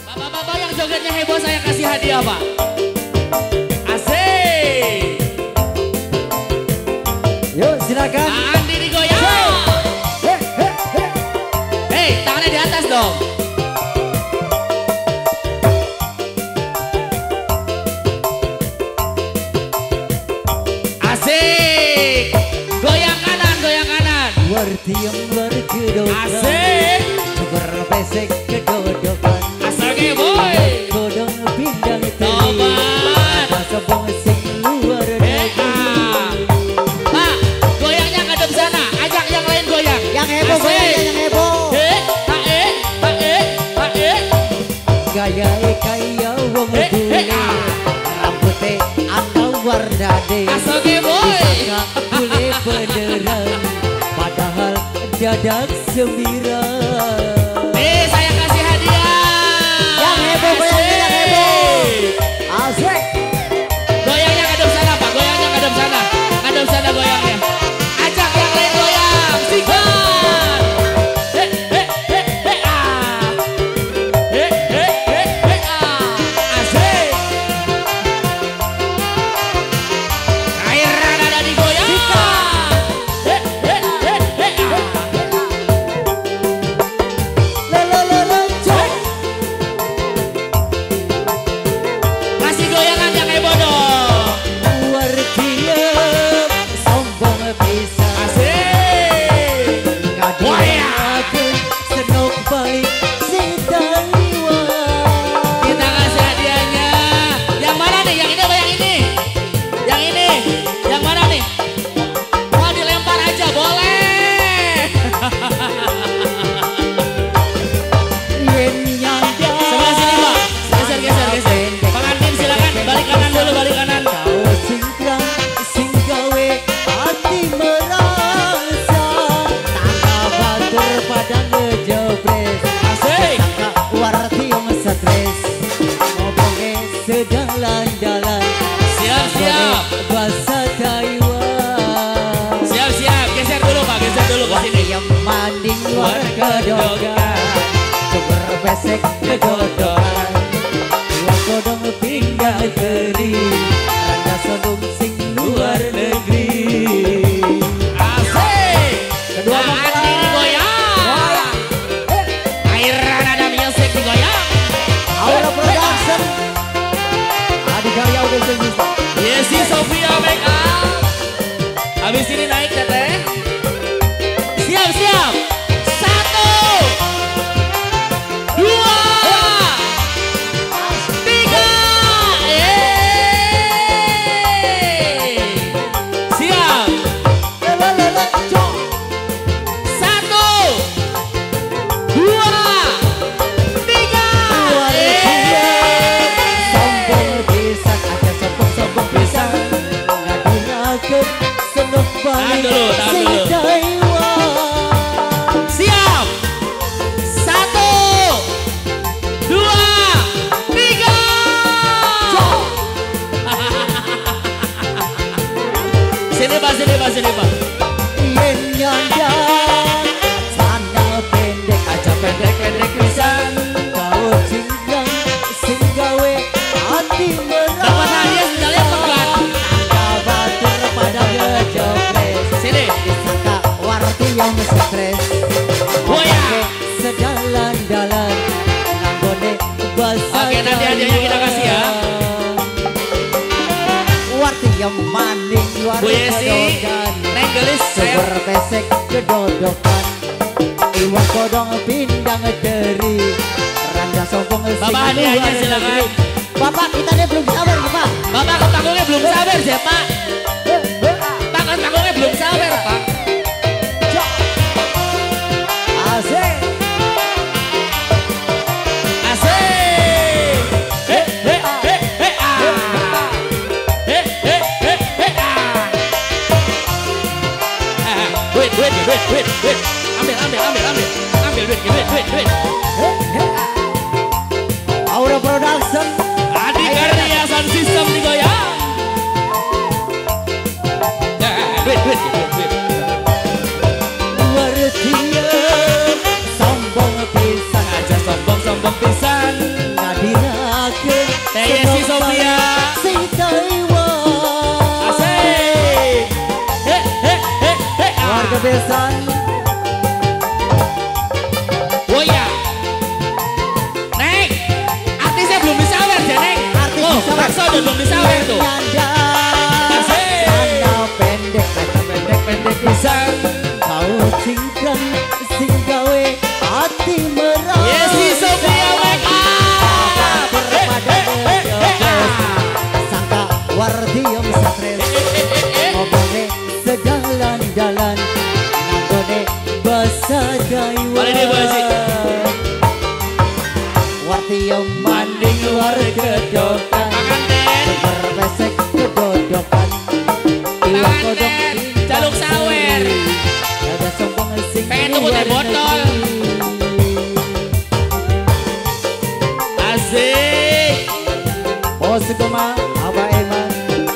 Bapak-bapak yang jogetnya heboh saya kasih hadiah Pak. Asik. Yuk silakan. Andi digoyang. Hei, tangannya di atas dong. Asik. Goyang kanan, goyang kanan. Warti yang berkedokan. Asik. Berbesek kedodokan. Asal boy. Kodong pindang Tobat. Sabong sing luar negeri. Pak, goyangnya ngadep sana. Ajak yang lain goyang. Yang heboh goyangnya yang heboh. Gaya kaya wong bule. Rambutnya ana warnane. Asal boy. Bule beneran. Padahal dadak sembiran. Nih saya kasih hadiah. Yang heboh goyangnya yang heboh. Asik. Goyangnya ngadep sana Pak, goyangnya ngadep sana. Ngadep sana goyangnya. Ajak yang lain goyang. Sikat. Asik. Air ada digoyang. Kasih goyangan yang heboh dong. Wartiap sombong pisan. Asik. Goyang. Senok baik sing taliwa. Kita kasih hadiahnya. Yang mana nih? Yang ini apa yang ini? Yang ini. Yang mana nih? Mau dilempar aja boleh. Yen nyanda. Sebelah sini Pak. Geser, geser, geser. Bang Andin silakan. Balik kanan dulu, balik kanan. Kau singkrang sing gawe hati merasa. Tangga batur pada ngejebres. Asik. Sangka warti yang stres. Ngomongnya sedang landalan. Siap, siap. Bahasa Taiwan. Siap, siap. Geser dulu Pak, geser dulu ke sini. Yang manding luar kedokan. Coba besek kedodokan. Iwan kodong pindah keri. Randa sodong sing luar negeri. Asik. Kedua Nah, mempelai. Andin digoyang. Air ada music digoyang. Aura Production. Adik Gaya udah selesai. Yesi Sofia make up. Habis ini naik teteh. Siap, siap. 1, 2, 3. Siap. 1, 2, 3. Sombong pisan aja sombong pisan. Ngadunakeun senok Tahan baik dulu, tahan sing dulu. Taiwan. Siap. 1, 2, 3. Sini Pak, sini Pak, sini Pak. Yen nyandang sana pendek aja pendek pisan. Kau singgang sing gawe hati merasa. Dapat hadiah sendalnya pegat. Tangga batur pada ngejopres. Sini. Disangka warti yang stres. Goyang. Sedalan-dalan nanggone bahasa Oke, nanti hadiahnya kita kasih ya. Warti yang maning luar Bu Yesi, kedokan. Neng Gelis, saya. Berbesek kedodokan. Iwan kodong pindang teri. Randa sombong sing Bapak hadiahnya luar silakan. negeri. Bapak kita ini belum sabar Bapak. Bapak ke panggungnya belum sabar sih Pak. Pak ke panggungnya belum sabar Pak. Asik. Asik. Duit. Ambil duit. Aura Production. Adik Karya Sound System digoyang. Duit. kudu sawer tuh. Pendek pisang kau cingkrang sing gawe hati merah. Yesi Sofia wake up. Sangka wardiom stres ngomongnya sedalan-dalan nanggone basa daiwan. Boleh deh boleh sih. Wardiom manding luar gedokan Makan Den. berbesek kedodokan iwak kodok Jaluk sawer. ada sombong sing Pengen tuku teh botol. Asik. oh segema apa eman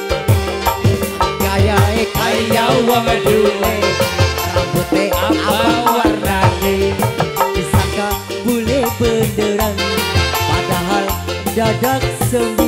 kaya wong dule rambutnya abang warnane disangka bule beneran padahal dadak sembuh.